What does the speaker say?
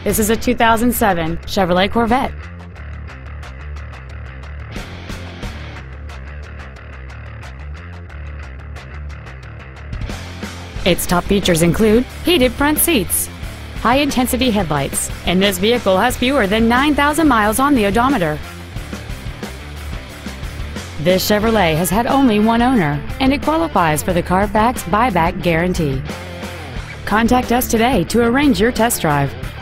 This is a 2007 Chevrolet Corvette. Its top features include heated front seats, high-intensity headlights, and this vehicle has fewer than 9,000 miles on the odometer. This Chevrolet has had only one owner, and it qualifies for the Carfax buyback guarantee. Contact us today to arrange your test drive.